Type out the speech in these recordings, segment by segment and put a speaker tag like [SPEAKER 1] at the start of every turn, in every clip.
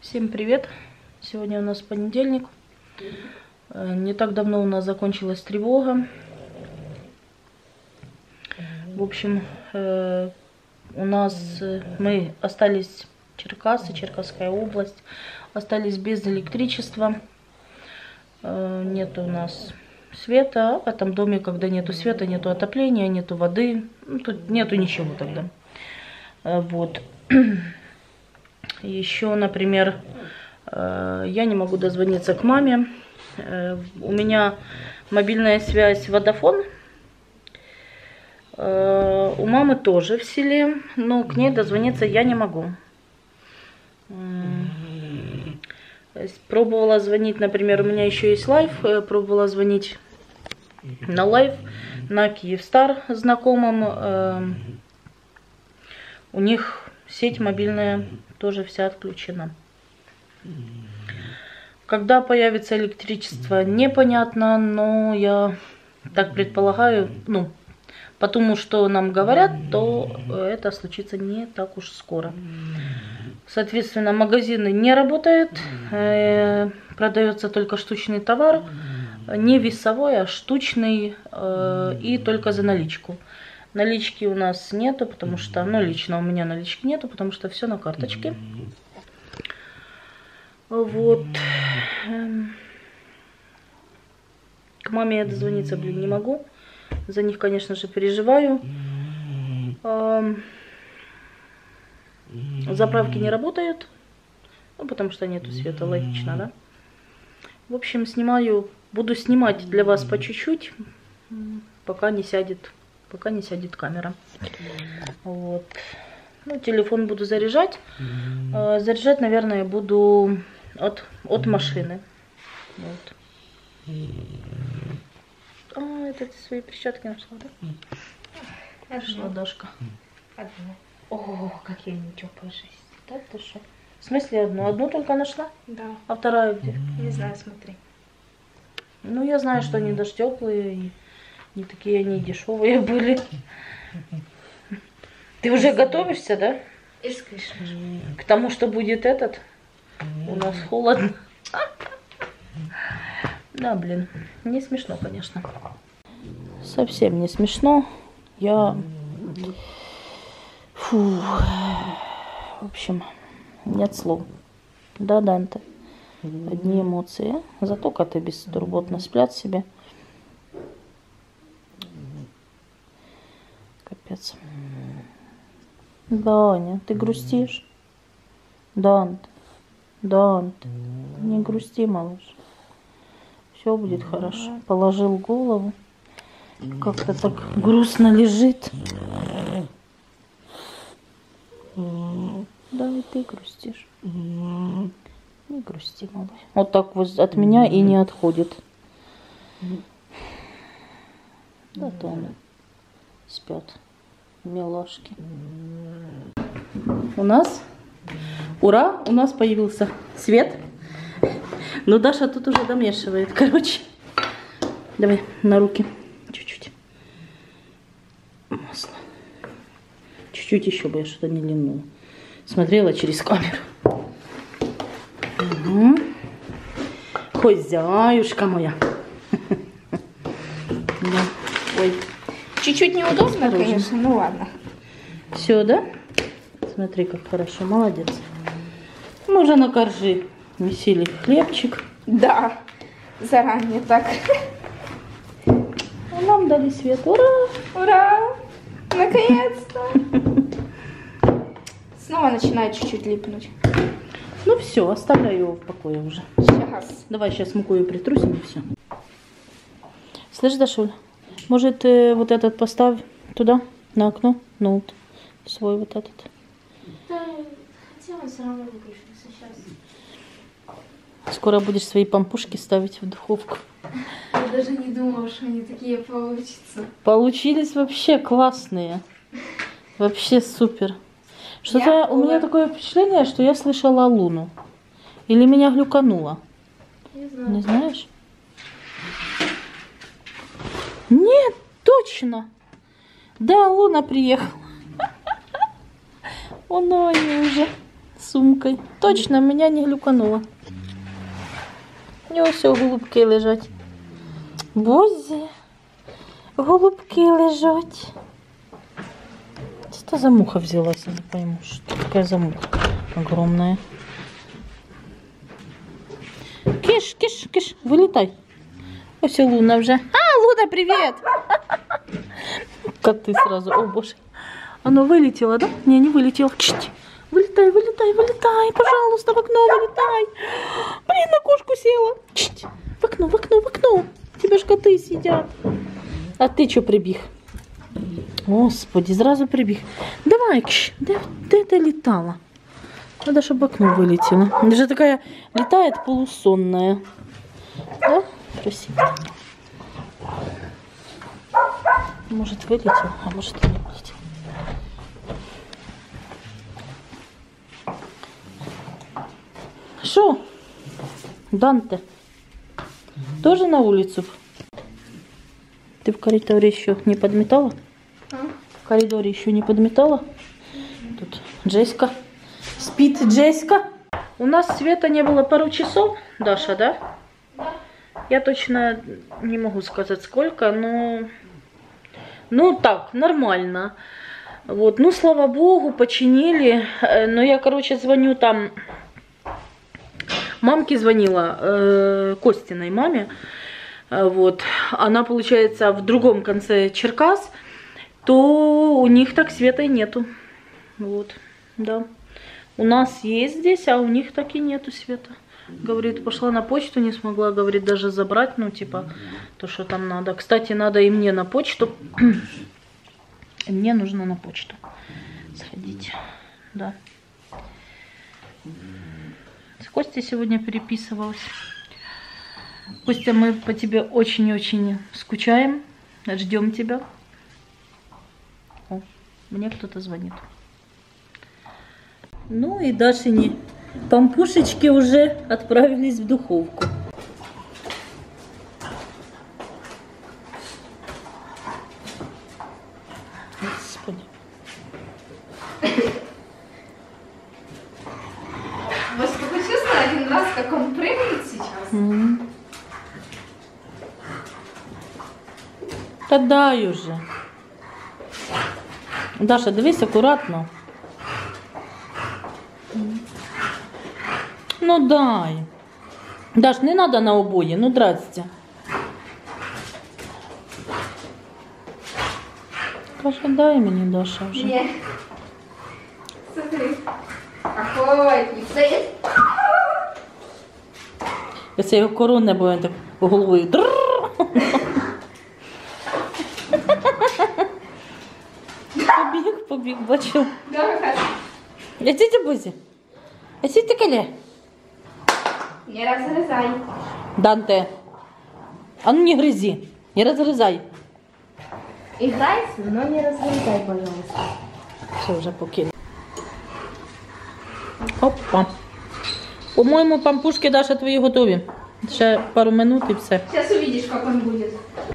[SPEAKER 1] Всем привет! Сегодня у нас понедельник. Не так давно у нас закончилась тревога. В общем, мы остались Черкассы, Черкасская область, остались без электричества. Нет у нас света. В этом доме, когда нету света, нету отопления, нету воды. Тут нету ничего тогда. Вот. Еще, например, я не могу дозвониться к маме. У меня мобильная связь Vodafone. У мамы тоже в селе, но к ней дозвониться я не могу. Пробовала звонить, например, у меня еще есть лайв. Пробовала звонить на лайв, на Киевстар знакомым. У них сеть мобильная тоже вся отключена. Когда появится электричество, непонятно, но я так предполагаю, потому что нам говорят, то это случится не так уж скоро. Соответственно, магазины не работают, продается только штучный товар, не весовой, а штучный, и только за наличку. Налички у нас нету, потому что, лично у меня налички нету, потому что все на карточке. Вот. К маме я дозвониться, не могу. За них, конечно же, переживаю. Заправки не работают, потому что нету света, логично, да? В общем, буду снимать для вас по чуть-чуть, пока не сядет камера. Вот. Телефон буду заряжать. Заряжать, наверное, буду от машины. Вот. Это ты свои перчатки нашла, да? Нашла, Дашка.
[SPEAKER 2] Одну. О, какие они теплые, жесть.
[SPEAKER 1] Да, ты что? В смысле одну? Одну только нашла?
[SPEAKER 2] Да.
[SPEAKER 1] А вторая где?
[SPEAKER 2] Не знаю, смотри.
[SPEAKER 1] Я знаю, что они даже теплые, и не такие они дешевые были. Ты уже готовишься, да? К тому, что будет у нас холодно. Да, блин, не смешно, конечно. Совсем не смешно. В общем, нет слов. Да, Данте. Одни эмоции. Зато коты беспробудно спят себе. Капец. Даня, ты грустишь? Данте, не грусти, малыш. Все будет хорошо. Положил голову. Как-то так грустно лежит. Да, и ты грустишь. Не грусти, малыш. Вот так вот от меня и не отходит. Да, то они спят. Милашки. У нас появился свет. Но Даша тут уже домешивает. Короче, давай на руки. Чуть-чуть. Масло. Чуть-чуть еще бы я что-то не линула. Смотрела через камеру. Угу. Хозяюшка моя. Да. Ой.
[SPEAKER 2] Чуть-чуть неудобно, конечно, ну ладно.
[SPEAKER 1] Все, да? Смотри, как хорошо, молодец. Мы уже на коржи месили хлебчик.
[SPEAKER 2] Да, заранее так.
[SPEAKER 1] Нам дали свет. Ура!
[SPEAKER 2] Ура! Наконец-то! Снова начинает чуть-чуть липнуть.
[SPEAKER 1] Все, оставляю его в покое уже.
[SPEAKER 2] Сейчас.
[SPEAKER 1] Давай сейчас мукою притрусим и все. Слышь, Дашуль, может вот этот поставь туда, на окно, ноут свой вот этот.
[SPEAKER 2] Да, хотела, все равно выключился сейчас.
[SPEAKER 1] Скоро будешь свои пампушки ставить в духовку.
[SPEAKER 2] Я даже не думала, что они такие получатся.
[SPEAKER 1] Получились вообще классные. Вообще супер. Что-то у меня такое впечатление, что я слышала Луну. Или меня глюкануло.
[SPEAKER 2] Не знаю.
[SPEAKER 1] Не знаешь? Нет, точно. Да, Луна приехала. Оно они уже С сумкой. Точно, меня не глюкануло. У нього все, голубки лежать. Бозі, голубки лежать. Что за муха взялась, я не пойму, что такая за муха огромная. Киш, киш, киш, вылетай. Ось Луна уже. А, Луна, привет! Коты сразу, о боже. Оно вылетело, да? Не, не вылетело. Чуть. Вылетай, вылетай, вылетай, пожалуйста, в окно вылетай. Блин, на кошку села. Чуть. В окно, в окно, в окно. Тебе ж коты сидят. А ты что прибіг? Господи, сразу прибіг. Давай, где ты летала? Надо, чтобы в окно вылетело. Даже такая летает полусонная. Да? Красиво. Может вылетел, а может и не вылетел. Шо? Данте? Тоже на улицу? Ты в коридоре еще не подметала? В коридоре еще не подметала? Тут Джеська. Спит Джеська. У нас света не было пару часов, Даша, да? Я точно не могу сказать сколько, но... Ну так, нормально. Вот, ну слава богу, починили. Но я, короче, звоню там... Мамке звонила, Костиной маме. Вот. Она, получается, в другом конце Черкас. То у них так света и нету. Вот, да. У нас есть здесь, а у них так и нету света. Говорит, пошла на почту, не смогла, говорит, даже забрать, ну, типа, то, что там надо. Кстати, надо и мне на почту. И мне нужно на почту сходить, да. С Костей сегодня переписывалась. Костя, мы по тебе очень-очень скучаем, ждем тебя. О, мне кто-то звонит. Ну и Дашини пампушечки уже отправились в духовку. Господи.
[SPEAKER 2] Вас только чувствовала один раз, как он прыгает сейчас?
[SPEAKER 1] Та дай уже. Даша, дивись акуратно. Ну дай. Даш, не надо на обоє, ну здрасте. Каже, дай мені, Даша, вже.
[SPEAKER 2] Нет. Смотри. Охотник.
[SPEAKER 1] Це його корона, бо він так головою. Побіг, бачив. Я тетя Бузі. А сидь кале.
[SPEAKER 2] Не разрезай.
[SPEAKER 1] Данте. А ну не грызи. Не разрезай.
[SPEAKER 2] Играй, но не разрезай, пожалуйста.
[SPEAKER 1] Все, уже покинул. Опа. По-моему, пампушки, Даша, твої готові. Ще пару минут і все.
[SPEAKER 2] Сейчас увидишь, как он будет.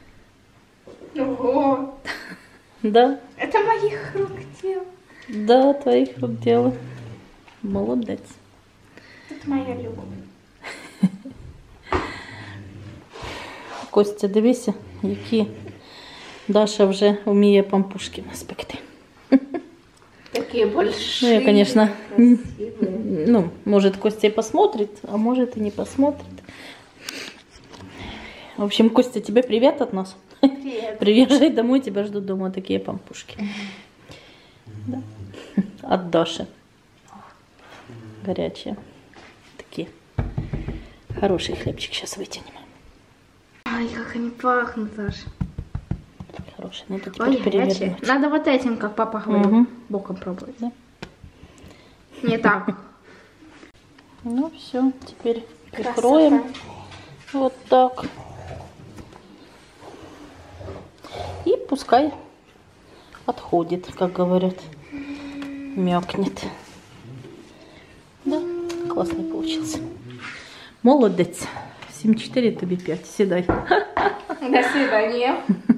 [SPEAKER 2] Ого.
[SPEAKER 1] Да?
[SPEAKER 2] Это моих рук дело.
[SPEAKER 1] Да, твоїх рук дело. Молодець.
[SPEAKER 2] Это моя любовь.
[SPEAKER 1] Костя, дивися, які Даша вже вміє пампушки наспекти.
[SPEAKER 2] Такие большие.
[SPEAKER 1] Ну, я, конечно,
[SPEAKER 2] красивые.
[SPEAKER 1] ну, может, Костя и посмотрит, а может и не посмотрит. В общем, Костя, тебе привет от нас.
[SPEAKER 2] Привет.
[SPEAKER 1] Приезжай домой, тебя ждут дома такие пампушки. Да. От Даши. Горячие. Такие. Хороший хлебчик сейчас вытянем.
[SPEAKER 2] Ай, как они пахнут, Саша.
[SPEAKER 1] Хороший. Ну, это теперь
[SPEAKER 2] Ой, горячие.
[SPEAKER 1] перевернуть.
[SPEAKER 2] Надо вот этим, как папа говорил,
[SPEAKER 1] Мгм.
[SPEAKER 2] боком пробовать.
[SPEAKER 1] Да.
[SPEAKER 2] Не так.
[SPEAKER 1] Ну, все. Теперь прикроем. Вот так. И пускай отходит, как говорят. Мякнет. Да, классный получился. Молодец. 7-4, тобі 5. Сідай.
[SPEAKER 2] До свидания.